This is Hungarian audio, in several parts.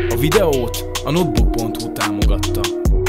A videót a notebook.hu támogatta.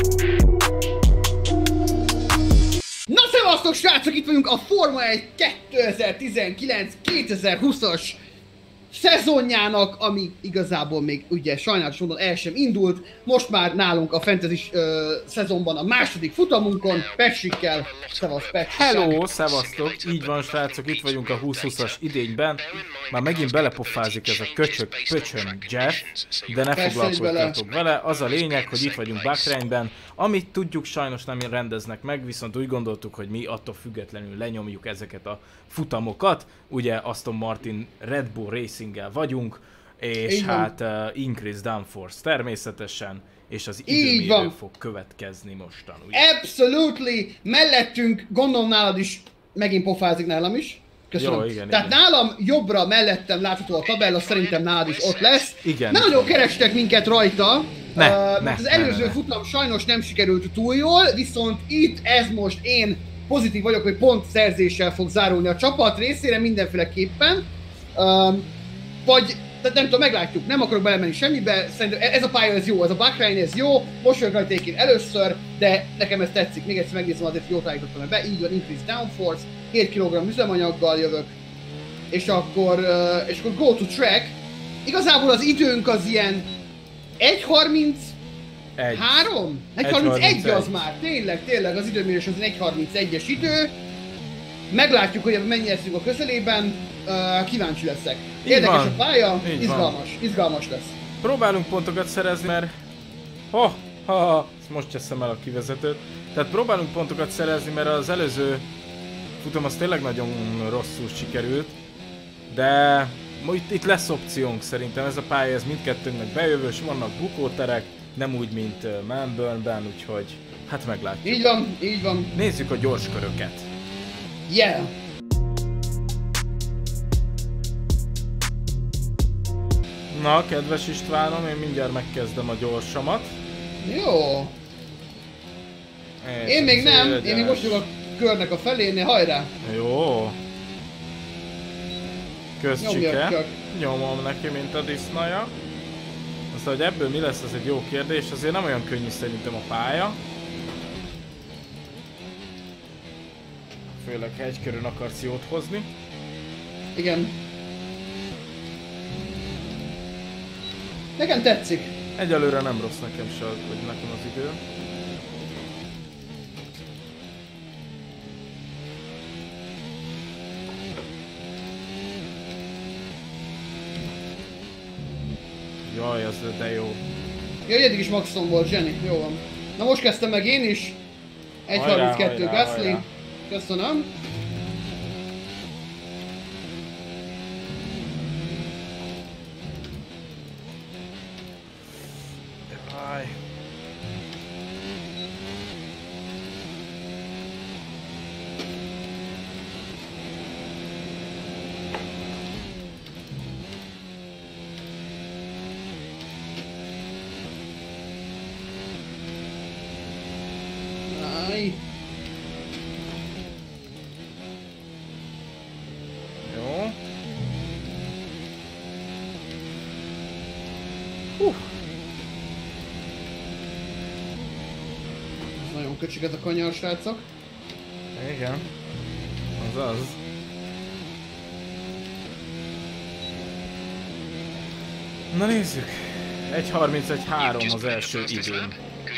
Na szevasztok srácok, itt vagyunk a Forma 1 2019-2020-as szezonjának, ami igazából még ugye sajnálatos módon el sem indult. Most már nálunk a fantasy szezonban a második futamunkon, Petrikkel. Szevasz Petrik. Hello, szevasztok! Így van srácok, itt vagyunk a 2020-as idényben. Már megint belepofázik ez a pöcsön Jeff, de ne foglalkozzatok vele. Az a lényeg, hogy itt vagyunk Bahreinben. Amit tudjuk, sajnos nem rendeznek meg, viszont úgy gondoltuk, hogy mi attól függetlenül lenyomjuk ezeket a futamokat. Ugye Aston Martin Red Bull Racing-gel vagyunk, és hát Increase Downforce természetesen, és az időmérő fog következni mostan. Ugye? Absolutely! Mellettünk, gondolom nálad is, megint pofázik nálam is. Köszönöm. Jó, igen, tehát igen. nálam jobbra mellettem látható a tabella, szerintem nálad is ott lesz. Igen. Nagyon kerestek minket rajta. Az előző ne. futam sajnos nem sikerült túl jól, viszont itt ez most én pozitív vagyok, hogy pont szerzéssel fog zárulni a csapat részére mindenféleképpen. Vagy, tehát nem tudom, meglátjuk, nem akarok belemenni semmibe, szerintem ez a pálya ez jó, ez a Bahrein ez jó, most jön rajta én először, de nekem ez tetszik, még egyszer megnézem azért, jót állítottam be, így van, Increase Downforce, 7 kg üzemanyaggal jövök, és akkor go to track. Igazából az időnk az ilyen 1:33? 1:31 az már, tényleg az időmérés az 1:31-es idő. Meglátjuk, hogy mennyi leszünk a közelében, kíváncsi leszek. Érdekes a pálya, izgalmas lesz. Próbálunk pontokat szerezni, mert... most teszem el a kivezetőt. Tehát próbálunk pontokat szerezni, mert az előző futam az tényleg nagyon rosszul sikerült. De itt lesz opciónk szerintem, ez a pálya ez mindkettőnknek bejövős, vannak bukóterek, nem úgy, mint Melbourne-ben, úgyhogy hát meglátjuk. Így van. Nézzük a gyors köröket. Yeah! Na, kedves Istvánom, én mindjárt megkezdem a gyorsamat. Jó. Én még nem, én még most vagyok a körnek a felénél, hajrá! Jó. Közcsike. Nyomjak. Nyomom neki, mint a disznaja. Aztán, hogy ebből mi lesz, az egy jó kérdés, azért nem olyan könnyű szerintem a pálya. Főleg hegykörön akarsz jót hozni. Igen. Nekem tetszik. Egyelőre nem rossz nekem se, hogy nekem az idő. Jaj, az de jó. Jaj, eddig is maximum volt, zseni. Jó van. Na most kezdtem meg én is. 1:32 Gasly. Köszönöm. Jaj. Jó. Ez nagyon köcsög ez a kanyar, srácok. Igen. Az. Na nézzük. 1:31.3 az első időm.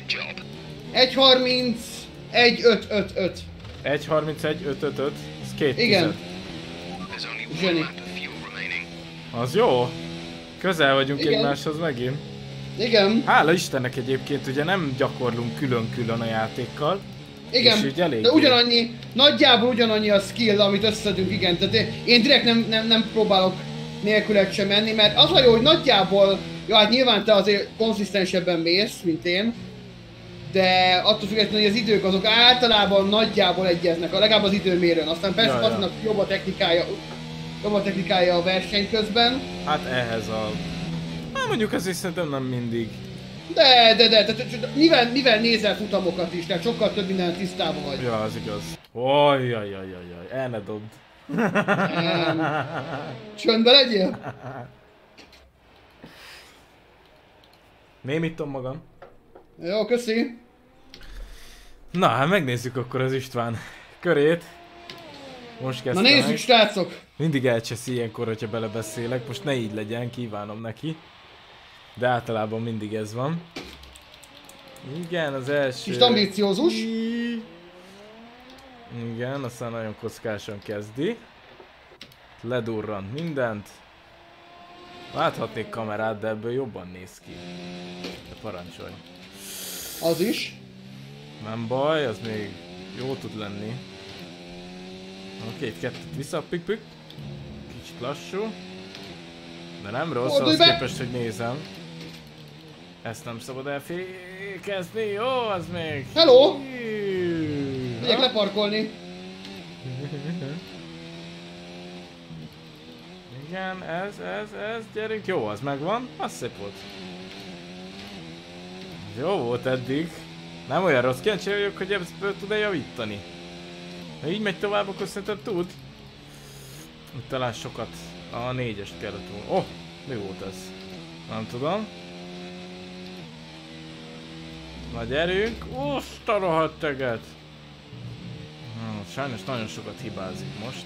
1:31.555. 1:31.555. Ez 2 Igen. Zseni. Az jó. Közel vagyunk Igen. egymáshoz megint. Igen. Hála Istennek egyébként ugye nem gyakorlunk külön-külön a játékkal. Igen, És így elég de ugyanannyi, nagyjából ugyanannyi a skill, amit összedünk, igen. Tehát én direkt nem próbálok nélkület sem menni, mert az a jó, hogy nagyjából, jó, hát nyilván te azért konzisztensebben mész, mint én, de attól függetlenül, hogy az idők azok általában nagyjából egyeznek, legalább az időmérőn. Aztán persze aznak jobb a technikája a verseny közben. Hát ehhez a... Hát mondjuk azért szerintem nem mindig. De, tehát mivel nézel futamokat is, tehát sokkal több minden tisztában vagy. Ja, az igaz. Ojjajjajjaj, el ne dobd. Csöndbe legyél? Némítom magam. Jó, köszi. Na, hát megnézzük akkor az István körét. Most kezdtem Na nézzük, meg. srácok! Mindig elcseszi ilyenkor, hogyha belebeszélek. Most ne így legyen, kívánom neki. De általában mindig ez van. Igen, az első... Kis ambíciózus. Igen, aztán nagyon kockásan kezdi. Ledurrant mindent. Láthatnék kamerát, de ebből jobban néz ki. De parancsolj. Az is. Nem baj, az még jó tud lenni. Oké, itt kettőt vissza, pük. Kicsit lassú. De nem rossz, Fordulj ahhoz be! képest, hogy nézem. Ezt nem szabad elfékezni, jó, az még... Hello! Hű, Megyek ha? leparkolni. Igen, ez, gyerünk, jó, az megvan, az szép volt. Jó volt eddig. Nem olyan rossz, kíváncsi vagyok, hogy ebből tud-e javítani. Ha így megy tovább, akkor szerintem tud. Itt talán sokat. A 4-est kellett volna. Oh, mi volt ez? Nem tudom. Na gyerünk! Azt a rohadt teget! Sajnos nagyon sokat hibázik most.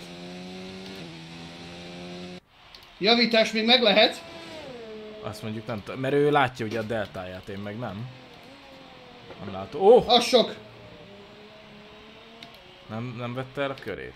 Javítás még meg lehet. Azt mondjuk nem tudom, mert ő látja ugye a deltáját, én meg nem. Nem látom. Ó! Oh! Az sok. Nem vette el a körét.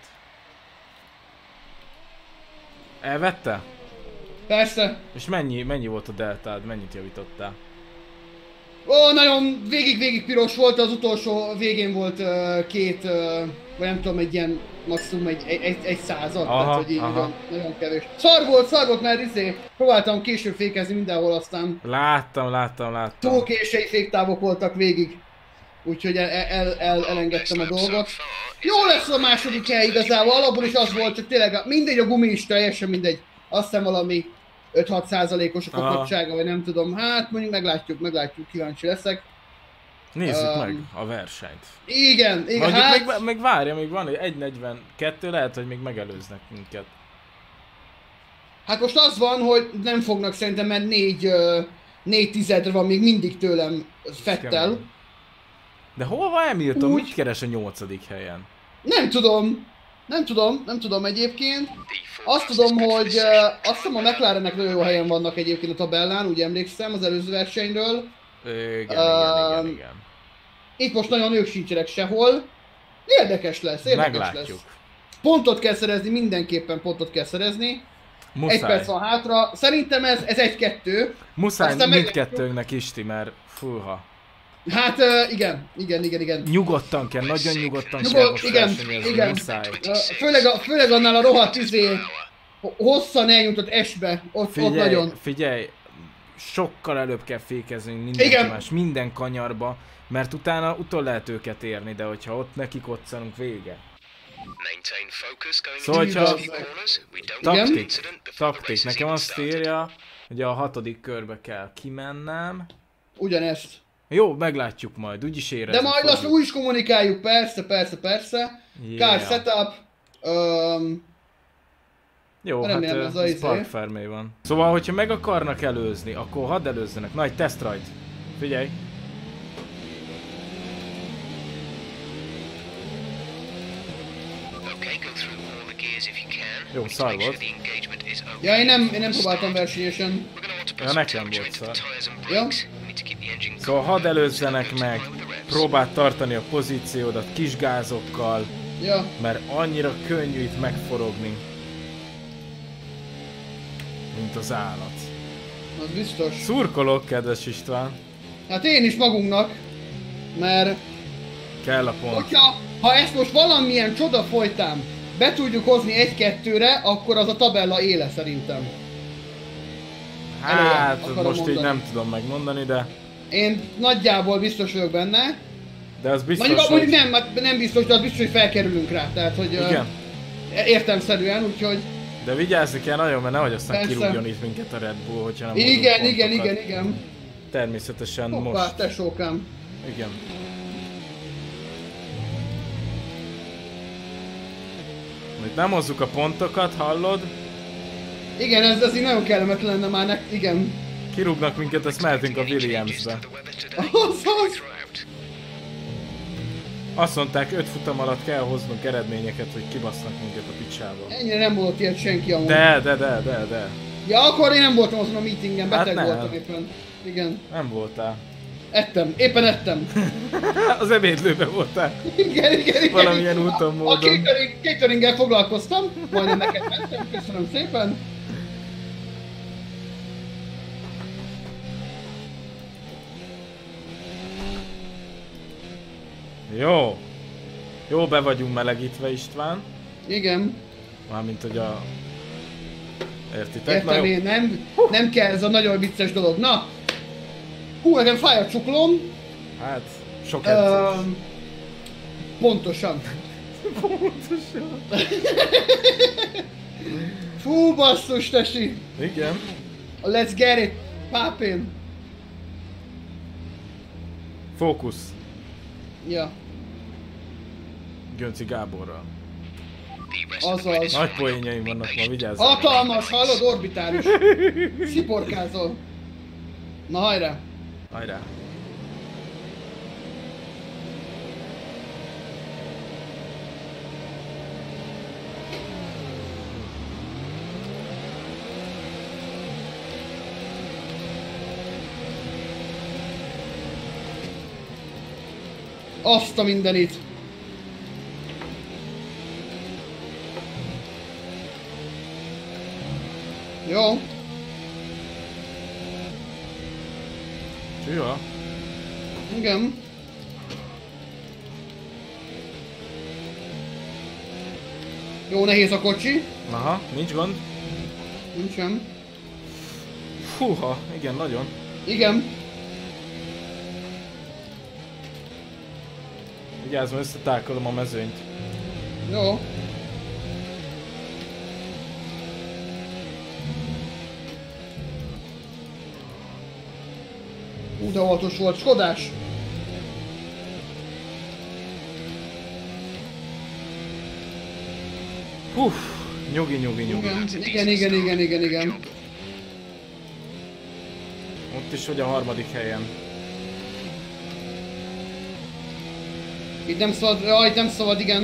Elvette? Persze. És mennyi volt a deltád? Mennyit javítottál? Ó, nagyon végig piros volt, az utolsó végén volt két, vagy nem tudom, egy ilyen maximum egy század, tehát hogy így nagyon kevés. Szar volt, mert próbáltam később fékezni mindenhol, aztán Láttam. túlkésői féktávok voltak végig. Úgyhogy elengedtem a dolgot. Jó lesz a második hely igazából, alapból is az volt, csak tényleg mindegy, a gumi is teljesen mindegy. Azt hiszem valami 5-6%-os a kapottsága, vagy nem tudom. Hát mondjuk meglátjuk, kíváncsi leszek. Nézzük meg a versenyt. Igen, mondjuk hát... még várja, még van 1.42, lehet, hogy még megelőznek minket. Hát most az van, hogy nem fognak szerintem, mert 4 tizedre van még mindig tőlem Vettel. De hol van Hamilton? Mit keres a 8. helyen? Nem tudom egyébként. Azt tudom, hogy azt hiszem a McLarennek nagyon jó helyen vannak egyébként a tabellán, úgy emlékszem az előző versenyről. Igen. Itt most nagyon ők sincsenek sehol. Érdekes lesz. Meglátjuk. Pontot kell szerezni, mindenképpen pontot kell szerezni. Muszáj. 1 perc van hátra. Szerintem ez 1-2. Muszáj mindkettőnknek Isti, mert fúha. Hát igen. Nyugodtan kell, nagyon nyugodtan kell most versenyezni, muszáj. Főleg annál a rohadt hosszan elnyújtott S-be, ott nagyon. Figyelj, sokkal előbb kell fékeznünk mindenki más, minden kanyarba, mert utána utol lehet őket érni, de hogyha ott neki koccanunk, vége. Szóval, hogyha taktik, nekem azt írja, hogy a 6. körbe kell kimennem. Ugyanezt. Jó, meglátjuk majd, úgyis érezni. De majd azt úgy is kommunikáljuk, persze. Yeah. Car setup. Jó, hát ez Spark Fermé van. Szóval, hogyha meg akarnak előzni, akkor hadd előzzenek. Na, egy test ride. Figyelj. Jó, szar volt. Ja, én nem próbáltam versenyesen. Ja, nekem volt szar. Ja. Szóval hadd előzzenek meg, próbáld tartani a pozíciódat kis gázokkal, ja. Mert annyira könnyű itt megforogni, mint az állat. Az biztos. Szurkolok, kedves István. Hát én is magunknak, mert... Kell a pont. Ha ezt most valamilyen csoda folytán be tudjuk hozni 1-2-re, akkor az a tabella éle szerintem. Hát, most mondani. Így nem tudom megmondani, de... Én nagyjából biztos vagyok benne. De az biztos, mondjuk nem biztos, de az biztos, hogy felkerülünk rá, tehát hogy... Igen. Értelemszerűen, úgyhogy... De vigyázni kell nagyon, mert nehogy aztán kirúgjon itt minket a Red Bull, hogyha nem hozunk pontokat. Igen. Természetesen hoppá, most... tesókám. Igen. Itt nem hozzuk a pontokat, hallod? Igen, ez így nagyon kellemetlen lenne már igen. Kirúgnak minket, ezt mehetünk a Williamsbe. Azaz! Azt mondták, 5 futam alatt kell hoznunk eredményeket, hogy kibasznak minket a picsába. Ennyire nem volt ilyet senki amúgy. De. Ja, akkor én nem voltam azon a meetingen, beteg Hát voltam éppen. Igen. Nem voltál. Ettem, éppen ettem. Az ebédlőben voltál. Igen. Valamilyen úton, módon. A cateringgel foglalkoztam, majdnem neked mentem, köszönöm szépen. Jó be vagyunk melegítve, István. Igen. Mármint, hogy a... Értitek? Értem én, nem kell ez a nagyon vicces dolog. Na! Hú, nekem fáj a cuklom. Hát, sok edzés. Pontosan. Fú, basszus, tesi. Igen. Let's get it, pápén. Fókusz. Ja. Gönci Gáborral. Azaz. Nagy poénjaim vannak ma, vigyázzál. Hatalmas, hallod, orbitális. Sziporkázol. Na hajrá. Hajrá. Azt a mindenit. Jó. Csúja. Igen. Jó, nehéz a kocsi. Aha, nincs gond. Nincsen. Fúha, igen, nagyon. Igen. Vigyázz, mert összetálkodom a mezőnyt. Jó. De óvatos volt, Skodás! Nyugi. Igen. Ott is vagy a harmadik helyen. Itt nem szabad, nem szabad, igen.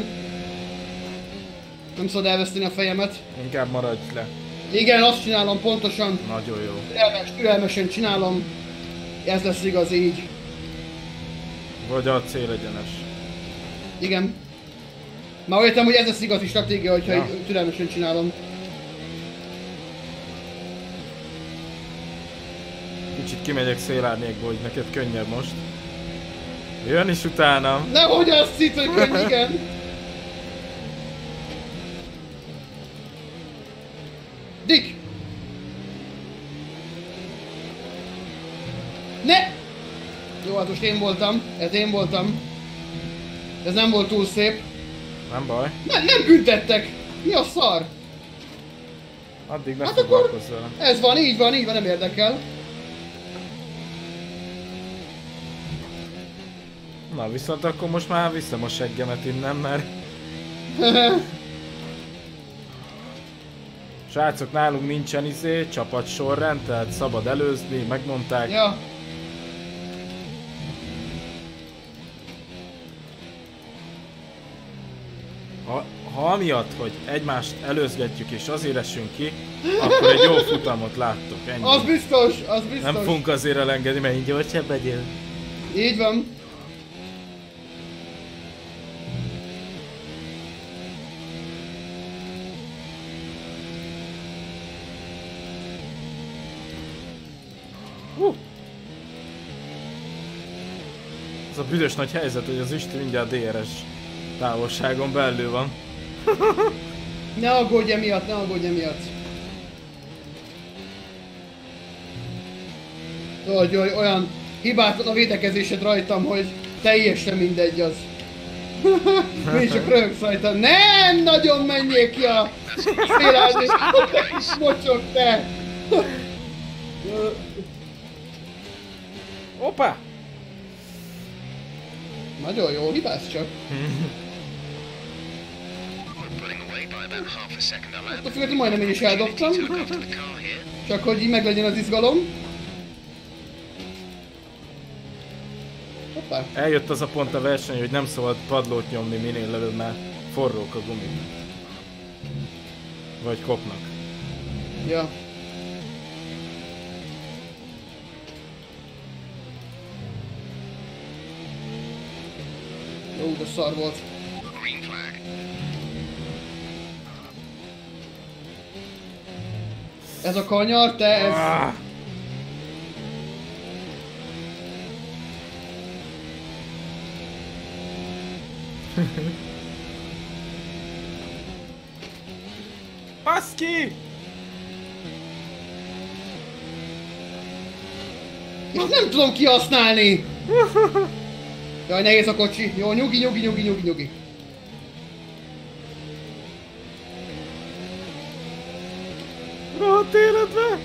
Nem szabad elveszteni a fejemet. Inkább maradj le. Igen, azt csinálom pontosan. Nagyon jó. Türelmesen csinálom. Ez lesz igaz így. Vagy a célegyenes. Igen. Már értem, hogy ez lesz igazi stratégia, hogyha ja. Türelmesen csinálom. Kicsit kimegyek szélárnyékból, hogy neked könnyebb most. Jön is utánam. Nehogy azt hitt, hogy könny, igen. Dick! Ne! Jó, hát most én voltam. Ez nem volt túl szép. Nem baj. Nem büntettek! Mi a szar? Addig ne Hát foglalkozz vele. Ez van, így van, nem érdekel. Na, viszont akkor most már viszem a seggemet innen, mert... Srácok, nálunk nincsen csapat sorrend, tehát szabad előzni, megmondták. Ja. Ha amiatt, hogy egymást előzgetjük és azért esünk ki, akkor egy jó futamot láttok, ennyi. Az biztos. Nem fogunk azért elengedni, mert így gyorsabb legyél. Így van. Ez a büdös nagy helyzet, hogy az Isti mindjárt DRS távolságon belül van. Ne aggódj emiatt, Hogy olyan hibátlan a védekezésed rajtam, hogy teljesen mindegy az. Én csak röhögsz rajta. Nem nagyon menjél ki a szélárnyék, te kis mocsok, te! Hoppá! Nagyon jó, hibász csak. Azt a függetlenül majdnem én is eldobtam. Csak hogy így meglegyen az izgalom. Hoppá. Eljött az a pont a verseny, hogy nem szabad padlót nyomni minél előbb, mert forrók a gumik. Vagy kopnak. Ja. Jó, de szar volt. Ez a kanyar, te ez... Baszki! Azt nem tudom kihasználni! Jaj, nehéz a kocsi. Jó, nyugi. Rohadt életbe!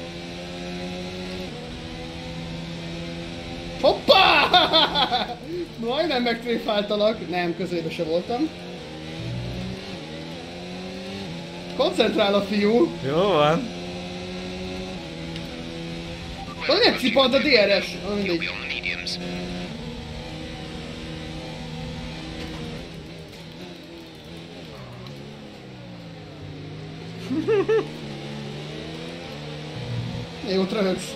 Hoppá! Majdnem megtréfáltalak. Nem, közelébe se voltam. Koncentrál a fiú. Jó van. Hogy nem cipant a DRS? Mindegy. Jó, röhögsz.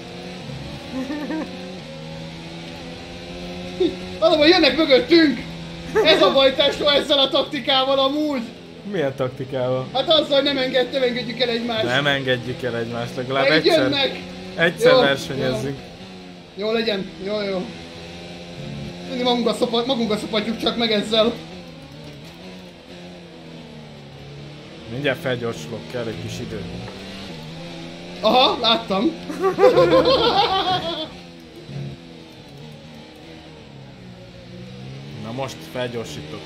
Valóban jönnek mögöttünk! Ez a baj, Tesla, ezzel a taktikával amúgy! Milyen taktikával? Hát azzal nem engedjük el egymást. Nem engedjük el egymást, legalább Így egyszer. jönnek! Egyszer Jó, versenyezzünk. Jó legyen, jó. Mindig magunkba szopatjuk csak meg ezzel. Mindjárt felgyorsulok, kell egy kis idő. Aha, láttam. Na most felgyorsítok.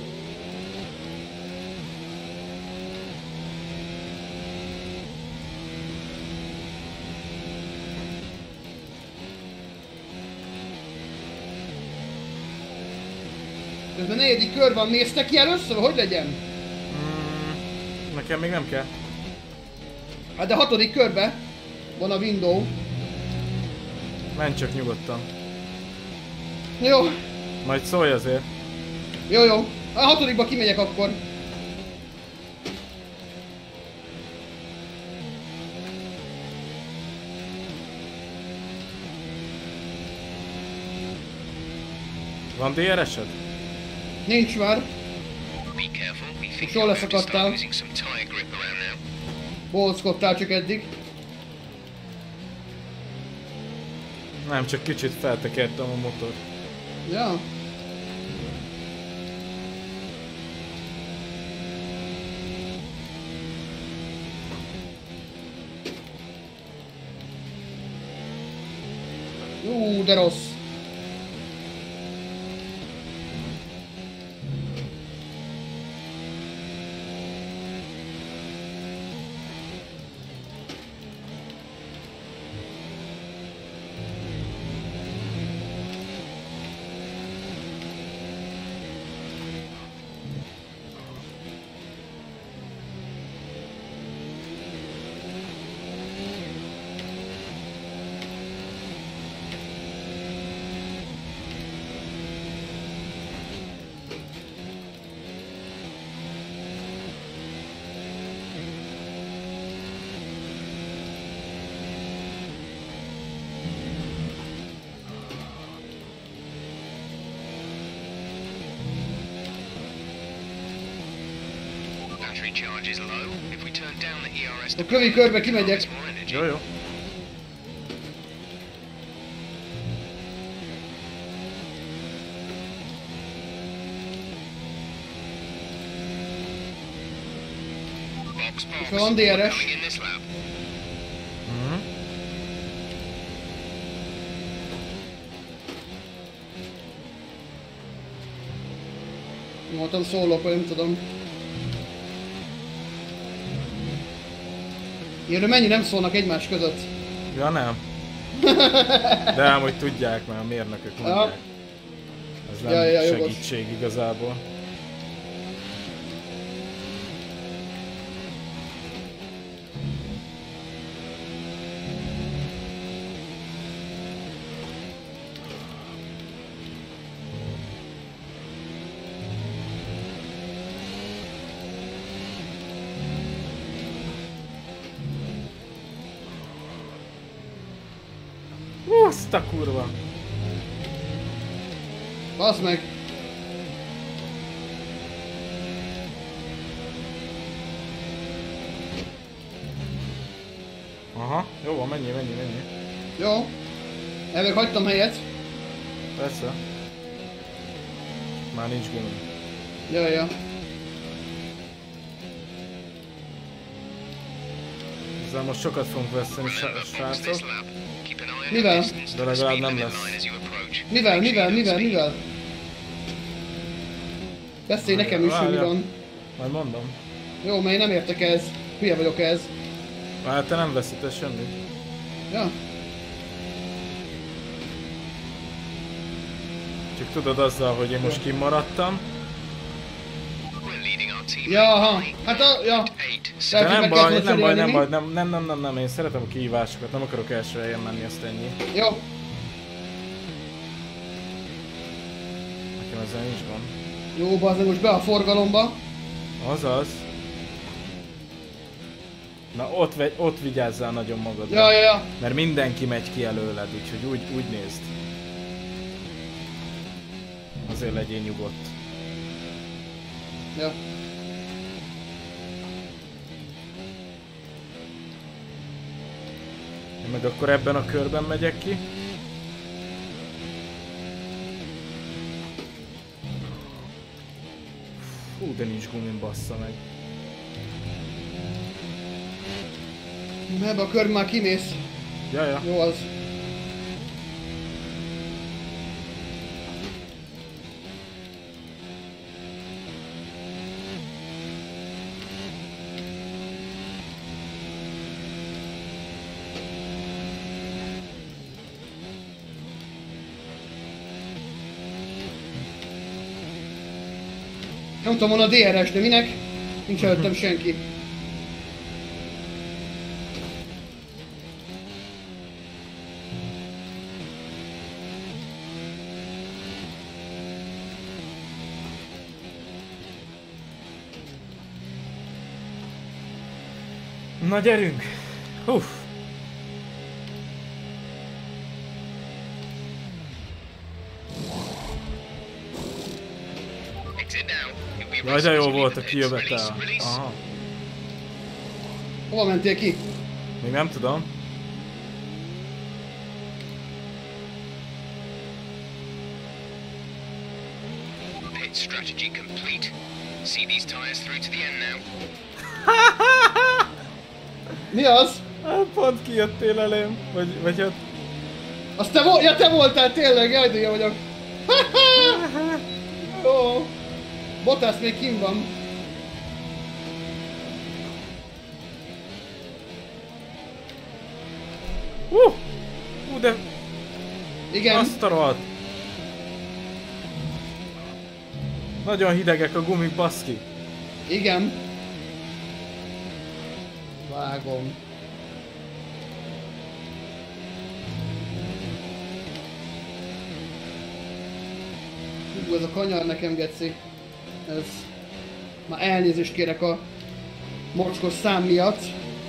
Közben 4. kör van, mész neki először, hogy legyen? Nekem még nem kell. Hát de 6. körbe van a window. Menj csak nyugodtan. Jó, Majd szólj azért. jó. A 6. kimegyek akkor. Van DRS-ed? Nincs már. És jól leszakadtál. Bolckodtál csak eddig. Nem, csak kicsit feltekertem a motor. Ja. De rossz. A kövi körbe kimegyek. Jó. És van DRS. Voltam szólok, vagy nem tudom. Ilyenről mennyi nem szólnak egymás között? Ja nem. De ám, hogy tudják, mert a mérnökök mondják. Ez nem segítség igazából. Azt a kurva! Baszd meg! Aha, jó van, menjél. Jó. Elvég hagytam helyet. Persze. Már nincs gumi. Ja. Ezzel most sokat fogunk veszteni, srácok. Mivel? De legalább nem lesz. Mivel? Beszélj nekem is, hogy mi van. Majd mondom. Jó, mert én nem értek ez. Hülye vagyok ez. Hát te nem veszítesz semmit. Ja. Csak tudod azzal, hogy én most kimaradtam. Ja, aha. Hát ja. De nem baj, nem, én szeretem a kihívásokat, nem akarok első helyen menni, azt ennyi. Jó. Nekem ezzel nincs gond. Jó, bazdmeg, most be a forgalomba. Azaz. Na ott vigyázzál nagyon magadra. Ja. Mert mindenki megy ki előled, úgyhogy úgy nézd. Azért legyél nyugodt. Ja. Én meg akkor ebben a körben megyek ki. Hú, de nincs gumin, bassza meg. Ebbe a körben már kimész. Ja. Jó az. Nem tudom volna a DRS, de minek? Nincs előttem senki. Na gyerünk! Huff! Jaj, de jó volt a kijövetel. Aha. Hova mentél ki? Még nem tudom. Pit strategy complete. See these tires through to the end now. Mi az? Hát pont kijöttél elém. Vagy hát... Azt te voltál tényleg, jaj, de jó vagyok. Jó. Bottas még kim van. De... Igen. Azt a rohadt. Nagyon hidegek a gumik, baszki. Igen. Vágom. Ez a kanyar nekem, geci. Ez... Már elnézést kérek a mocskos szám miatt.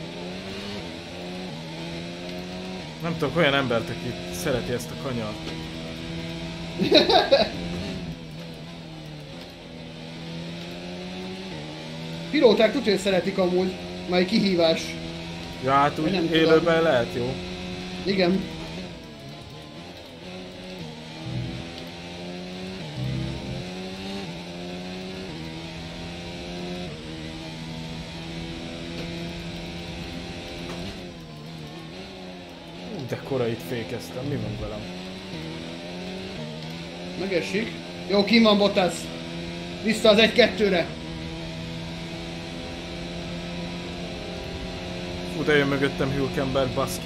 Nem tudok olyan embert, aki szereti ezt a kanyart. Pilóták tudja, hogy szeretik amúgy. Majd kihívás. Ja, hát úgy élőben lehet jó. Igen. De korai itt fékeztem, mi van velem? Megesik. Jó, kim van Bottas. Vissza az 1-2-re. Fú, de jön mögöttem Hülkenberg, baszki.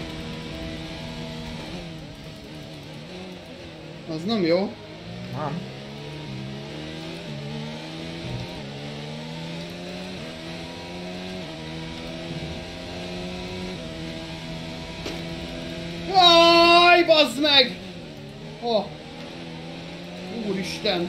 Az nem jó. Nem. Jaj, bazd meg! Oh. Úristen!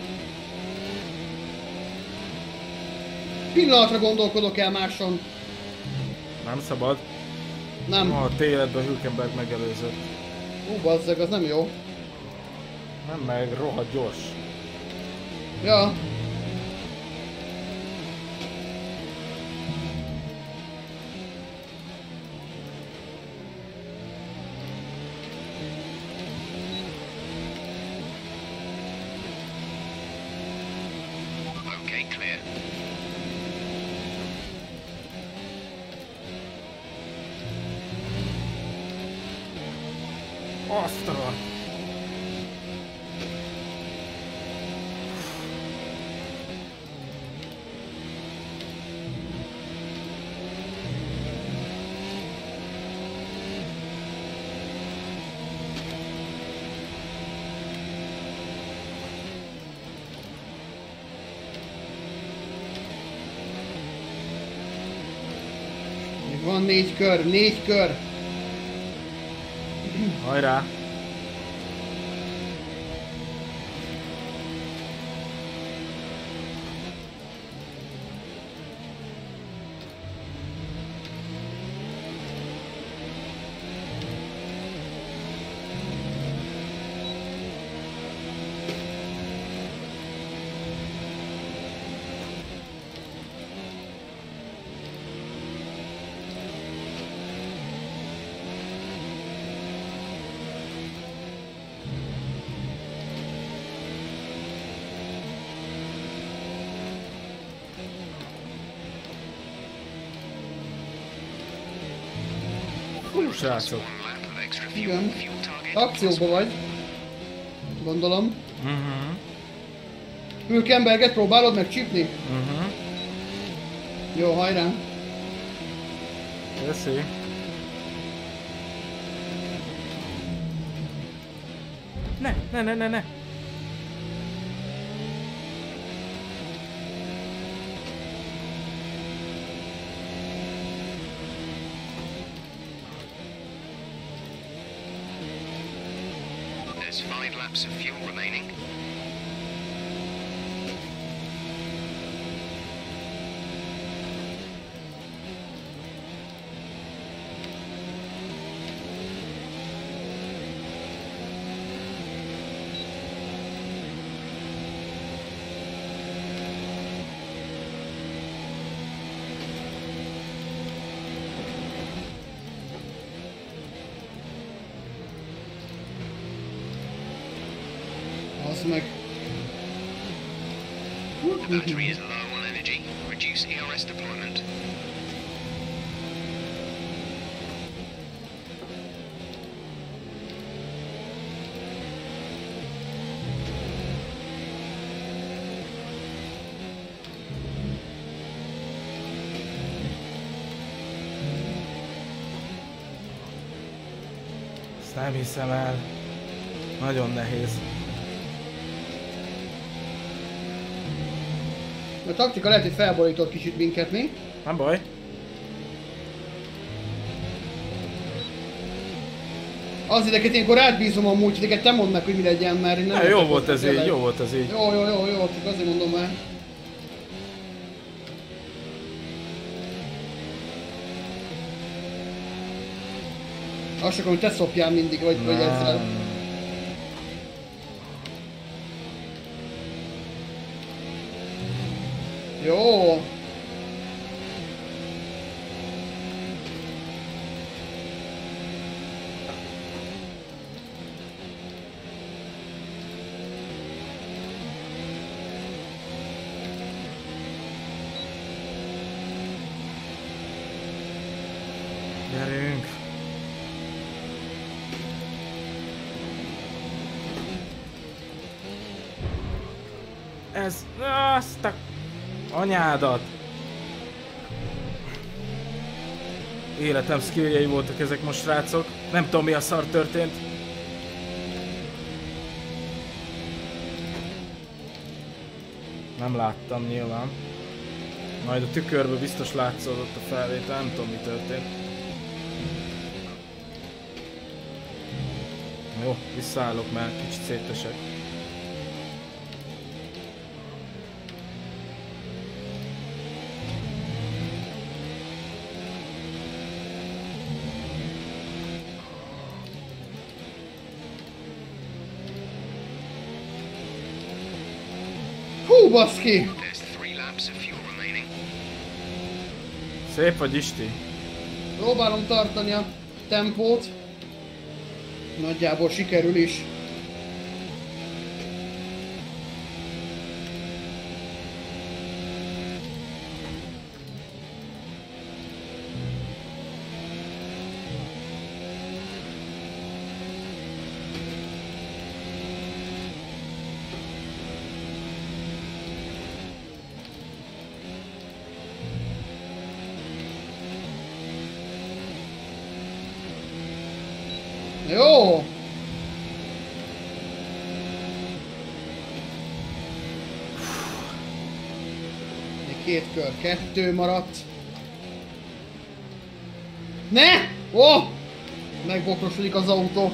Pillanatra gondolkodok el máson. Nem szabad. Nem. A téledben Hülkenberg megelőzött. Bazzeg, az nem jó. Nem, meg rohadt gyors. Ja. Okay, clear. Azt a... Van 4 kör, 4 kör. Hajrá! Fú, srácok! One lap of extra fuel. Igen. Fuel target. Akcióba vagy. Gondolom. Mhm. Hülkenberget próbálod meg csípni? Mhm. Jó, hajrá. Köszi. Ne! There's 5 laps of fuel remaining. Az meg. The battery is low on energy. Reduce ERS deployment. Ezt nem hiszem el. Nagyon nehéz. A taktika lehet, hogy felborított kicsit minket, mi? Nem baj. Az ideket ilyenkor átbízom a múlt, ideket te mondd meg, hogy mi legyen, mert én nem... Ne, értek jó volt hozzá, ez így, tényleg. jó volt ez így. Jó, csak azért mondom már. Azt akarom, hogy te szopjál mindig, vagy ezzel. Jó. Gyerünk! Ez... Azt a... anyádat! Életem skilljei voltak ezek most, srácok. Nem tudom, mi a szar történt. Nem láttam nyilván. Majd a tükörbe biztos látszódott a felvétel, nem tudom, mi történt. Jó, visszaállok, mert kicsit szétesek. Baszki! There's 3 laps of fuel remaining. Szép vagy, Isti. Próbálom tartani a tempót. Nagyjából sikerül is. Jó! Még 2 kör, 2 maradt. Ne! Ó! Megbokrosodik az autó.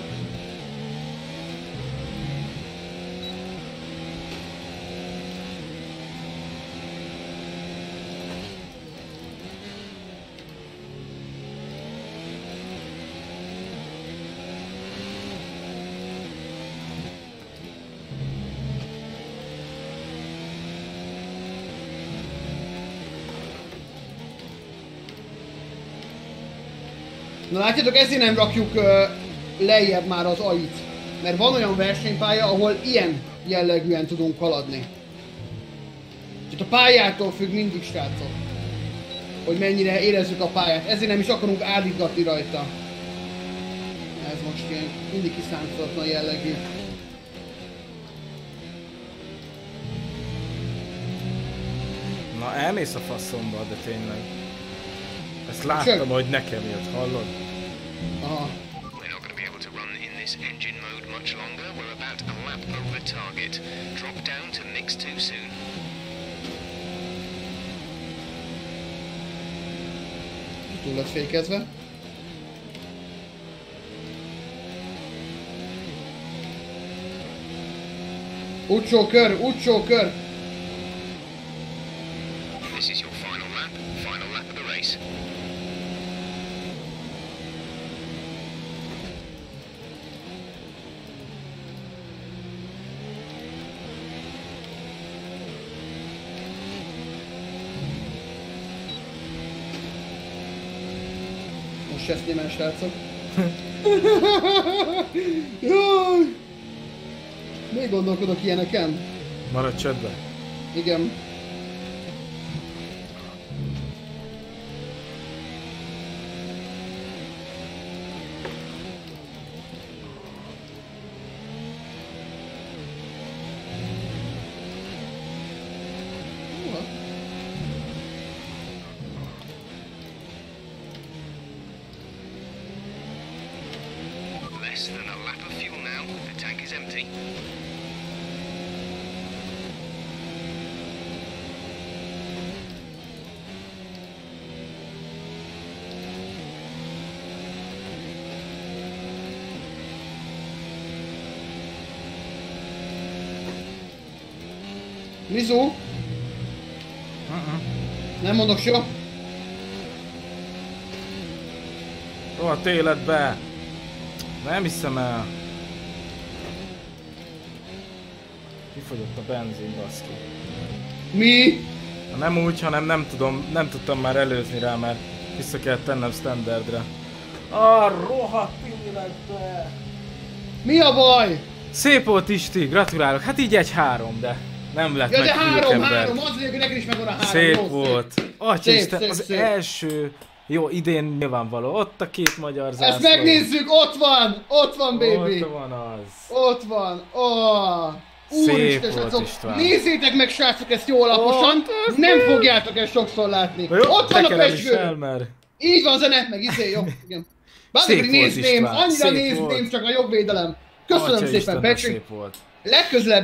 Na látjátok, ezért nem rakjuk lejjebb már az AI-t. Mert van olyan versenypálya, ahol ilyen jellegűen tudunk haladni. Tehát a pályától függ mindig, srácok. Hogy mennyire érezzük a pályát. Ezért nem is akarunk állítgatni rajta. Ez most ilyen mindig kiszámítatlan jellegű. Na elmész a faszomba, de tényleg. Ezt láttam, hogy nekem jött, hallod? Aha. We're not going to be able to run in this engine mode much longer. We're about a lap over target. Drop down to mix 2 soon. Túl lett fékezve. Utcsó kör, utcsó kör! This is your final lap of the race. Most ezt némen, srácok. Jaj! Még gondolkodok ilyeneken? Maradj csöndben. Igen. Less than a lap of fuel now. The tank is empty. Mizu? Nem mondok soha. Rohadt életbe! Nem hiszem el. Kifogyott a benzin, baszki. Mi? Nem úgy, hanem nem tudtam már előzni rá, mert vissza kellett tennem standardre. Rohadt életbe! Mi a baj? Szép volt, Isti, gratulálok. Hát így 1-3, de nem lett Ja, meg de 3, ember. azért, hogy neked is megvan a 3. Szép volt. Atyaisten, szép, az szép. első... Jó, idén nyilvánvaló. Ott a 2 magyar zászló. Ezt megnézzük, ott van baby. Ott van az. Ott van, oh. Szép Úristen, volt, srácok, István. nézzétek meg, srácok, ezt jól alaposan, Ott, nem fogjátok ezt sokszor látni. Jó, Ott van a tekerem is pezsgő. el, mert... Így van zene, meg jó, igen. Bármikor Szép volt, nézném, István, annyira szép nézném, volt. csak a jogvédelem. Köszönöm Atya szépen, Isten, Patrick. szép volt. Legközelebb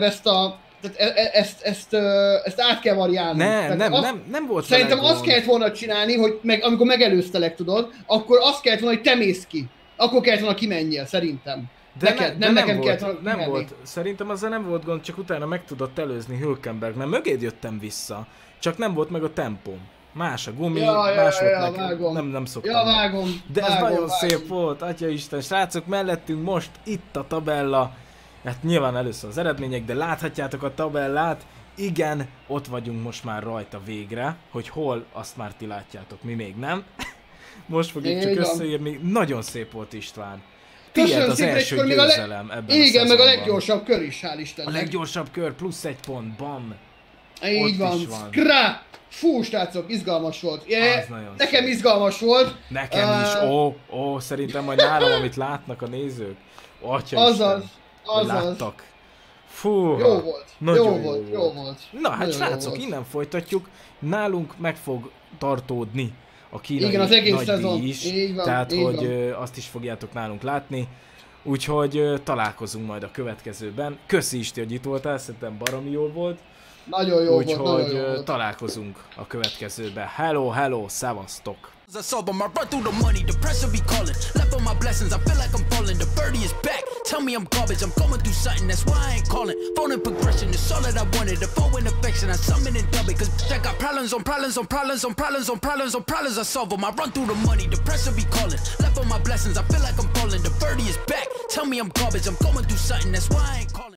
ezt át kell variálni. Nem volt Szerintem vele azt gond. kellett volna csinálni, hogy amikor megelőztelek, tudod, akkor azt kellett volna, hogy te mész ki. Akkor kellett volna kimenjél, szerintem. Neked, nem nekem kellett volna nem kimenni. volt. Szerintem azzal nem volt gond, csak utána meg tudott előzni Hülkenberg, mert mögéd jöttem vissza. Csak nem volt meg a tempóm. Más a gumi, más volt nekem. vágom. Nem szoktam. Ja, vágom. De ez vágom, nagyon vágom. szép volt, atyaisten. Srácok, mellettünk most itt a tabella. Hát nyilván először az eredmények, de láthatjátok a tabellát. Igen, ott vagyunk most már rajta végre, hogy hol, azt már ti látjátok, mi még nem. Most fogjuk csak összeírni. Nagyon szép volt, István. Tiéd az első győzelem ebben a szezonban. Igen, meg a leggyorsabb kör is, hál' Istennek. A leggyorsabb kör, plusz 1 pont, bam. Így van, skrá! Fú, srácok, izgalmas volt. Nekem szép. Izgalmas volt. Nekem is, szerintem majd nálam, amit látnak a nézők. Azaz. Láttak. Fú, jó volt, jó volt. Na hát nagyon srácok, innen folytatjuk. Nálunk meg fog tartódni a kínai igen, az egész nagy szezon. díj is, így van, tehát így hogy van. azt is fogjátok nálunk látni. Úgyhogy találkozunk majd a következőben. Köszi Isti, hogy itt voltál, szerintem baromi jól volt. Nagyon jó volt, úgyhogy találkozunk a következőben. Hello, szevasztok! I saw them, I run through the money, the pressure be calling. Left on my blessings, I feel like I'm falling. The birdie is back. Tell me I'm garbage, I'm going through something, that's why I ain't calling. Phone in progression, it's all that I wanted. The phone in affection, I summon and dub it. Cause I got problems on problems on problems on problems on problems on problems. I solve them, I run through the money, the pressure be calling. Left on my blessings, I feel like I'm falling. The birdie is back. Tell me I'm garbage, I'm going through something, that's why I ain't calling.